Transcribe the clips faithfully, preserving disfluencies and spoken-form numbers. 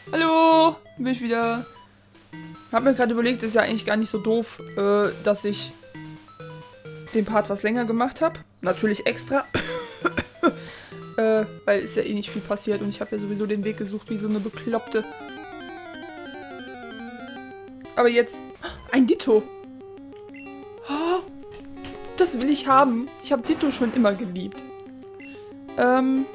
Hallo, bin ich wieder. Hab mir gerade überlegt, ist ja eigentlich gar nicht so doof, äh, dass ich den Part was länger gemacht habe. Natürlich extra. äh, weil ist ja eh nicht viel passiert und ich habe ja sowieso den Weg gesucht wie so eine Bekloppte. Aber jetzt... Ein Ditto! Oh, das will ich haben. Ich habe Ditto schon immer geliebt. Ähm...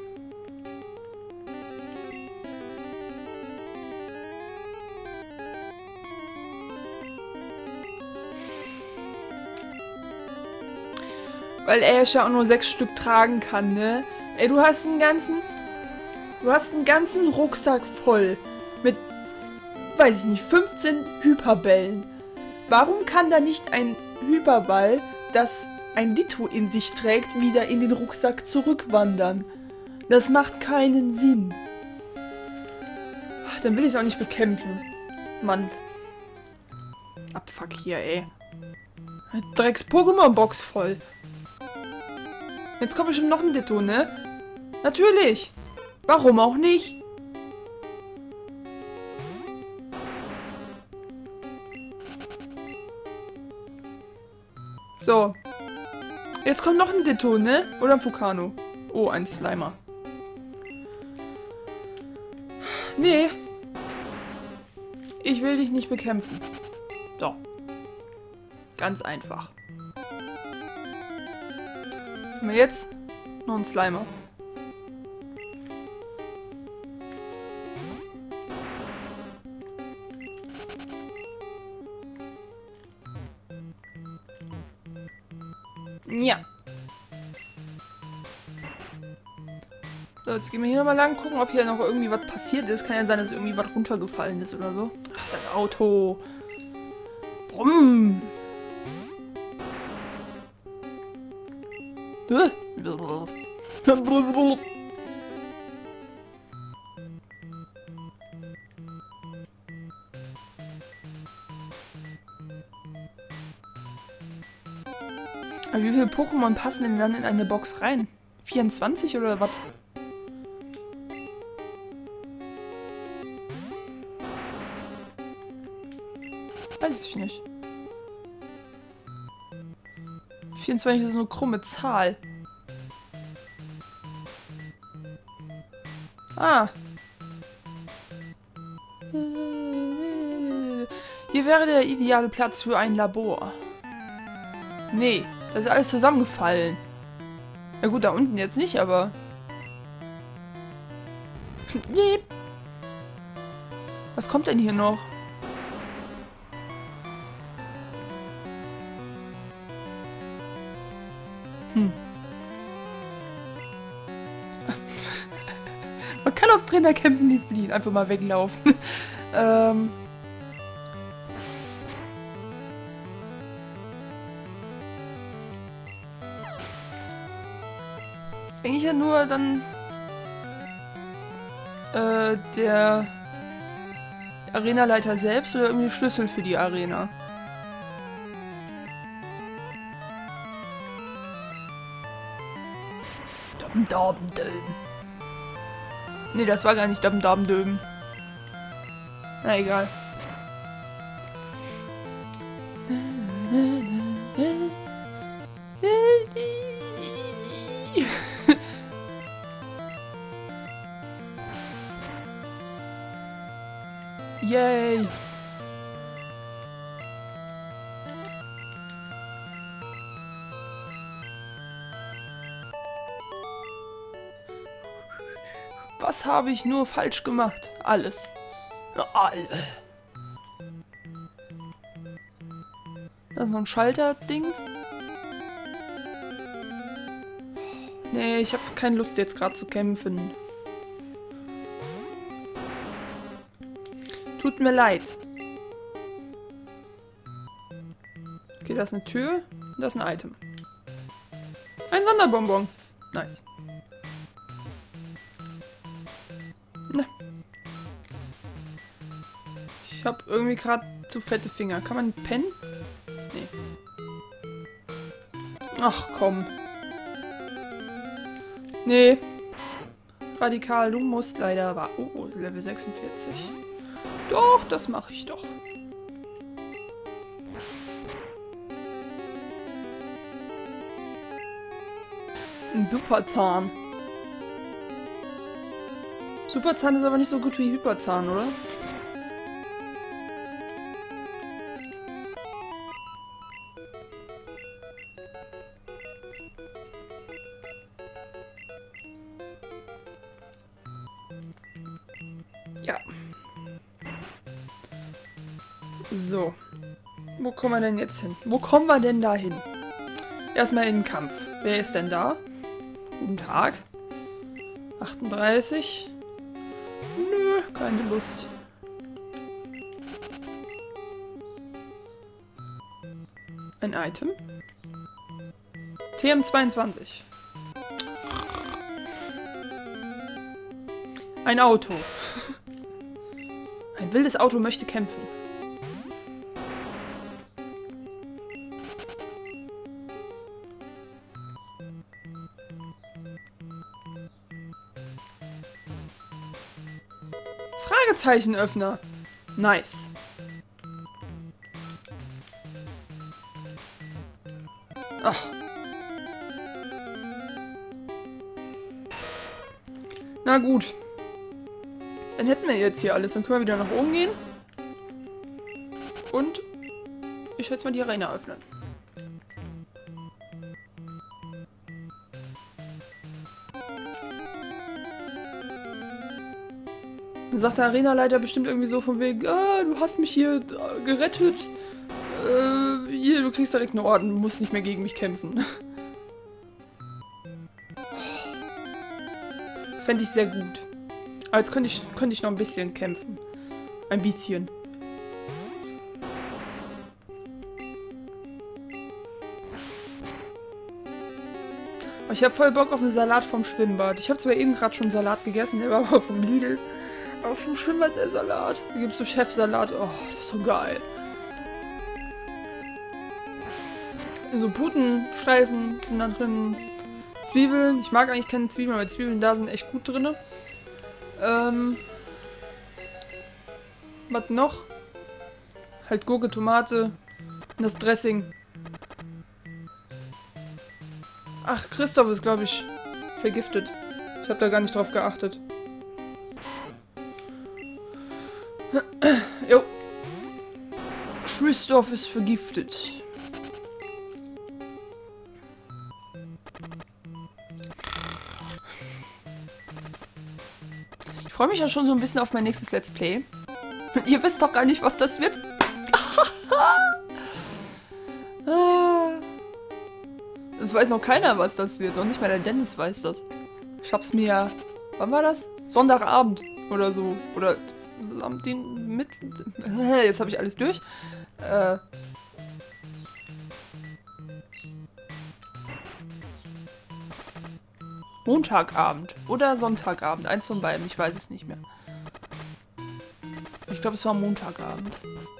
Weil er ja auch nur sechs Stück tragen kann, ne? Ey, du hast einen ganzen... Du hast einen ganzen Rucksack voll. Mit, weiß ich nicht, fünfzehn Hyperbällen. Warum kann da nicht ein Hyperball, das ein Ditto in sich trägt, wieder in den Rucksack zurückwandern? Das macht keinen Sinn. Ach, dann will ich es auch nicht bekämpfen. Mann. Abfuck hier, ey. Drecks-Pokémon-Box voll. Jetzt kommt bestimmt noch ein Ditto, ne? Natürlich. Warum auch nicht? So. Jetzt kommt noch ein Ditto, ne? Oder ein Fukano. Oh, ein Slimer. Nee. Ich will dich nicht bekämpfen. So. Ganz einfach. Was haben wir jetzt? Noch ein Slimer. Ja. So, jetzt gehen wir hier nochmal lang, gucken, ob hier noch irgendwie was passiert ist. Kann ja sein, dass irgendwie was runtergefallen ist oder so. Ach, das Auto. Brumm. Äh. Aber wie viele Pokémon passen denn dann in eine Box rein? vierundzwanzig oder was? Weiß ich nicht. vierundzwanzig ist so eine krumme Zahl. Ah. Hier wäre der ideale Platz für ein Labor. Nee, das ist alles zusammengefallen. Na gut, da unten jetzt nicht, aber... Nee. Was kommt denn hier noch? Hm. Man kann aus Trainerkämpfen nicht fliehen. Einfach mal weglaufen. ähm... Eigentlich ja nur dann äh, der Arenaleiter selbst oder irgendwie Schlüssel für die Arena. Dum dum dum. Nee, das war gar nicht dum dum dum. Na egal. Yay! Was habe ich nur falsch gemacht? Alles. Alle. Das ist so ein Schalter-Ding. Nee, ich habe keine Lust jetzt gerade zu kämpfen. Tut mir leid. Okay, da ist eine Tür. Und da ist ein Item. Ein Sonderbonbon. Nice. Ne. Ich habe irgendwie gerade zu fette Finger. Kann man pennen? Nee. Ach komm. Nee. radikal. Du musst leider warten. Oh, Level sechsundvierzig. Doch, das mache ich doch. Ein Superzahn. Superzahn ist aber nicht so gut wie Hyperzahn, oder? Ja. So. Wo kommen wir denn jetzt hin? Wo kommen wir denn da hin? Erstmal in den Kampf. Wer ist denn da? Guten Tag. achtunddreißig. Nö, keine Lust. Ein Item. T M zweiundzwanzig. Ein Auto. Ein wildes Auto möchte kämpfen. Fragezeichenöffner. Nice. Ach. Na gut. Dann hätten wir jetzt hier alles. Dann können wir wieder nach oben gehen. Und ich will jetzt mal die Arena öffnen. Dann sagt der Arenaleiter bestimmt irgendwie so von wegen, ah, du hast mich hier gerettet. Äh, hier, du kriegst direkt einen Orden, du musst nicht mehr gegen mich kämpfen. Das fände ich sehr gut. Aber jetzt könnte ich, könnte ich noch ein bisschen kämpfen. Ein bisschen. Aber ich habe voll Bock auf einen Salat vom Schwimmbad. Ich habe zwar eben gerade schon Salat gegessen, der war aber vom Lidl. Aber vom Schwimmbad der Salat. Da gibt es so Chefsalat. Oh, das ist so geil. So Putenstreifen sind da drin. Zwiebeln. Ich mag eigentlich keine Zwiebeln, aber Zwiebeln da sind echt gut drin. Ähm. Was noch? Halt Gurke, Tomate und das Dressing. Ach, Christoph ist, glaube ich, vergiftet. Ich habe da gar nicht drauf geachtet. Jo. Christoph ist vergiftet. Ich freue mich ja schon so ein bisschen auf mein nächstes Let's Play. Und ihr wisst doch gar nicht, was das wird. Das weiß noch keiner, was das wird. Noch nicht mal der Dennis weiß das. Ich hab's mir ja... Wann war das? Sonntagabend oder so. Oder am den mit... Jetzt habe ich alles durch. Äh... Montagabend oder Sonntagabend. Eins von beiden, ich weiß es nicht mehr. Ich glaube, es war Montagabend.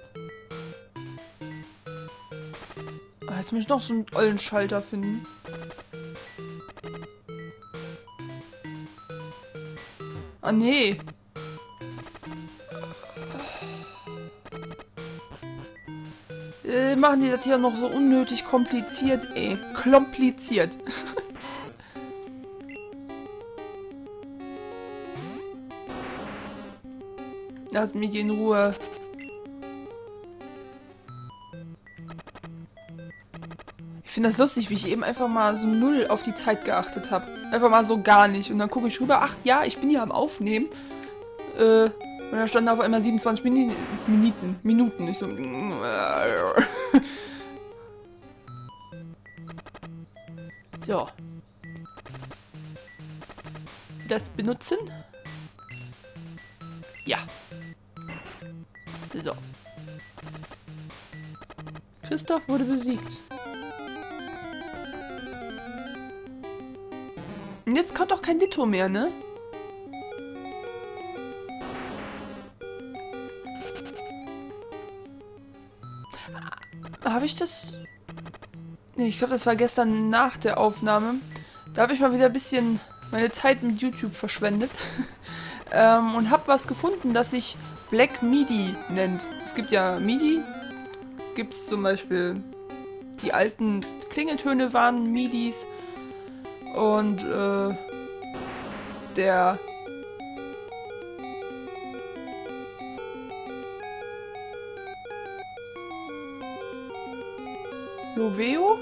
Ah, jetzt muss ich noch so einen ollen Schalter finden. Ah, nee. Äh, machen die das hier noch so unnötig kompliziert, ey. Kompliziert. Lasst mich in Ruhe. Ich finde das lustig, wie ich eben einfach mal so null auf die Zeit geachtet habe. Einfach mal so gar nicht. Und dann gucke ich rüber, ach ja, ich bin ja am Aufnehmen. Äh, und dann standen auf einmal siebenundzwanzig Mini Minuten. Minuten. Ich so... So. Das benutzen? Ja. So. Christoph wurde besiegt. Und jetzt kommt auch kein Ditto mehr, ne? Habe ich das... Ne, ich glaube, das war gestern nach der Aufnahme. Da habe ich mal wieder ein bisschen meine Zeit mit YouTube verschwendet. ähm, und habe was gefunden, das sich Black MIDI nennt. Es gibt ja MIDI. Gibt es zum Beispiel die alten Klingeltöne waren MIDIs. Und äh, der Loveo?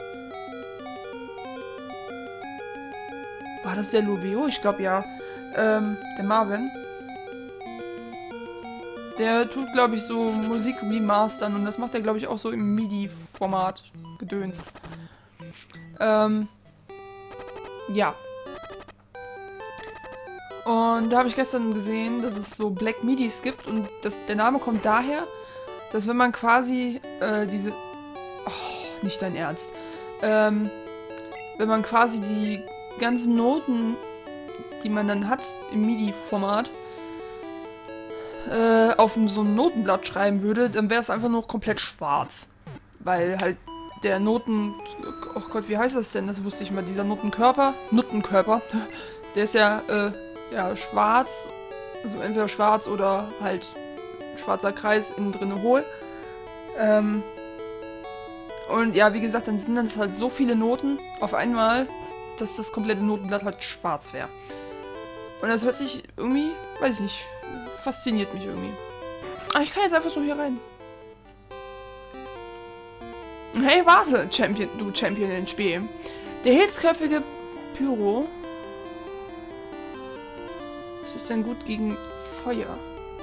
War das der Loveo? Ich glaube ja. Ähm, der Marvin. Der tut, glaube ich, so Musik remastern und das macht er, glaube ich, auch so im MIDI-Format gedöns. Ähm, ja. Und da habe ich gestern gesehen, dass es so Black MIDIs gibt und das, der Name kommt daher, dass wenn man quasi äh, diese... Oh, nicht dein Ernst. Ähm, wenn man quasi die ganzen Noten, die man dann hat im MIDI-Format, äh, auf so ein Notenblatt schreiben würde, dann wäre es einfach nur komplett schwarz. Weil halt der Noten... Oh Gott, wie heißt das denn? Das wusste ich mal. Dieser Notenkörper. Nuttenkörper. Der ist ja, äh, ja, schwarz. Also entweder schwarz oder halt schwarzer Kreis innen drin hohl. Ähm... Und ja, wie gesagt, dann sind das halt so viele Noten auf einmal, dass das komplette Notenblatt halt schwarz wäre. Und das hört sich irgendwie, weiß ich nicht, fasziniert mich irgendwie. Aber ich kann jetzt einfach so hier rein. Hey, warte, Champion, du Champion ins Spiel. Der hitzköpfige Pyro. Was ist denn gut gegen Feuer?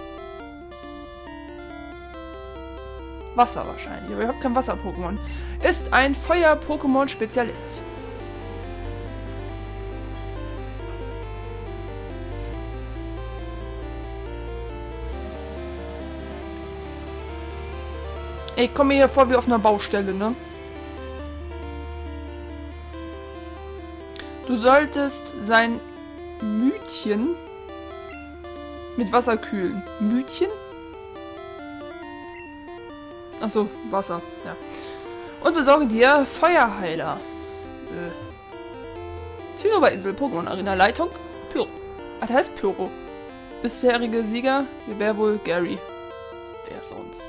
Wasser wahrscheinlich, aber ich habe kein Wasser-Pokémon. Ist ein Feuer-Pokémon-Spezialist. Ich komme mir hier vor wie auf einer Baustelle, ne? Du solltest sein Mütchen mit Wasser kühlen. Mütchen? Achso, Wasser, ja. Und besorge dir Feuerheiler. Äh. Zinnoberinsel, Pokémon Arena, Leitung, Pyro. Ah, der heißt Pyro. Bisherige Sieger, wäre wohl Gary. Wer sonst?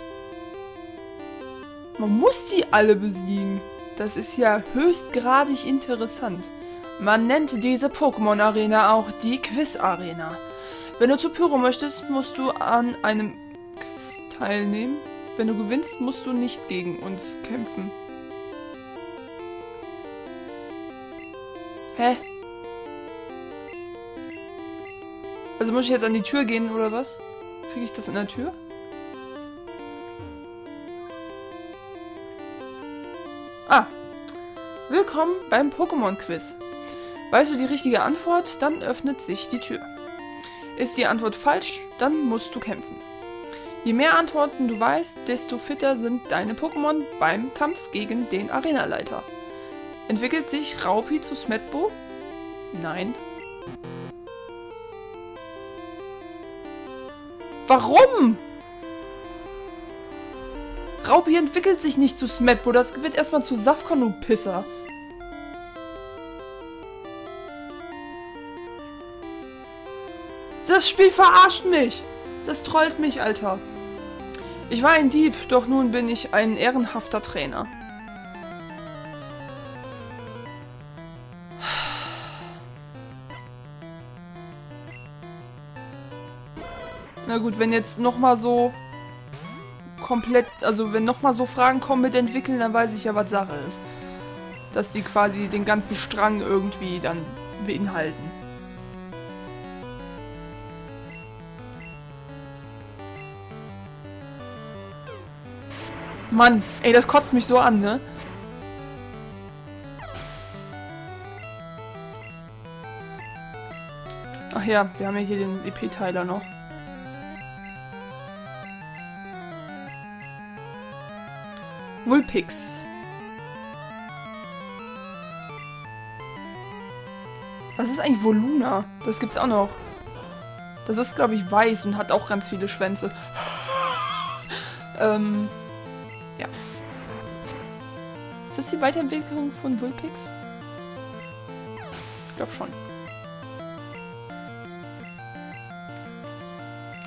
Man muss die alle besiegen. Das ist ja höchstgradig interessant. Man nennt diese Pokémon Arena auch die Quiz Arena. Wenn du zu Pyro möchtest, musst du an einem Quiz teilnehmen. Wenn du gewinnst, musst du nicht gegen uns kämpfen. Hä? Also muss ich jetzt an die Tür gehen, oder was? Kriege ich das in der Tür? Ah. Willkommen beim Pokémon-Quiz. Weißt du die richtige Antwort, dann öffnet sich die Tür. Ist die Antwort falsch, dann musst du kämpfen. Je mehr Antworten du weißt, desto fitter sind deine Pokémon beim Kampf gegen den Arenaleiter. Entwickelt sich Raupi zu Smetbo? Nein. Warum? Raupi entwickelt sich nicht zu Smetbo, das wird erstmal zu Safkon, du Pisser. Das Spiel verarscht mich. Das trollt mich, Alter. Ich war ein Dieb, doch nun bin ich ein ehrenhafter Trainer. Na gut, wenn jetzt nochmal so komplett, also wenn nochmal so Fragen kommen mit entwickeln, dann weiß ich ja, was Sache ist. Dass die quasi den ganzen Strang irgendwie dann beinhalten. Mann, ey, das kotzt mich so an, ne? Ach ja, wir haben ja hier den E P-Teiler noch. Vulpix. Was ist eigentlich Voluna? Das gibt's auch noch. Das ist, glaube ich, weiß und hat auch ganz viele Schwänze. ähm... Ja. Ist das die Weiterentwicklung von Vulpix? Ich glaube schon.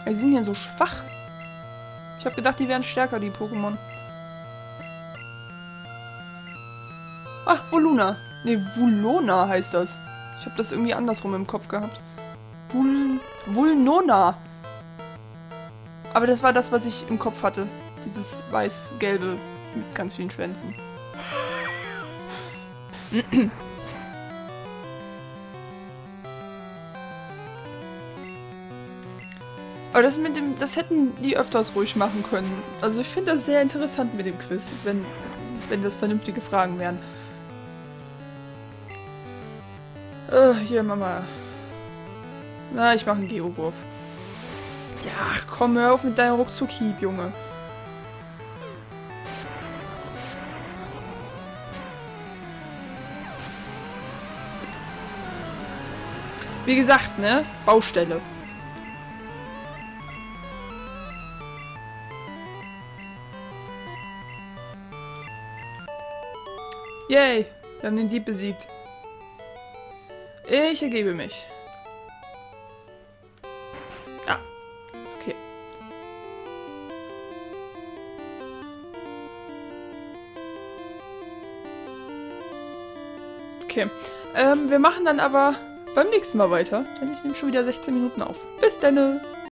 Die sind ja so schwach. Ich habe gedacht, die wären stärker, die Pokémon. Ach, Voluna. Ne, Vulona heißt das. Ich habe das irgendwie andersrum im Kopf gehabt. Vul... Vulnona. Aber das war das, was ich im Kopf hatte. Dieses weiß-gelbe mit ganz vielen Schwänzen. Aber das mit dem, das hätten die öfters ruhig machen können. Also ich finde das sehr interessant mit dem Quiz, wenn, wenn das vernünftige Fragen wären. Uh, hier, Mama. Na, ich mache einen Geowurf. Ja, ach, komm, hör auf mit deinem Ruckzuck-Hieb, Junge. Wie gesagt, ne? Baustelle. Yay, wir haben den Dieb besiegt. Ich ergebe mich. Ja, okay. Okay, ähm, wir machen dann aber beim nächsten Mal weiter, denn ich nehme schon wieder sechzehn Minuten auf. Bis dann!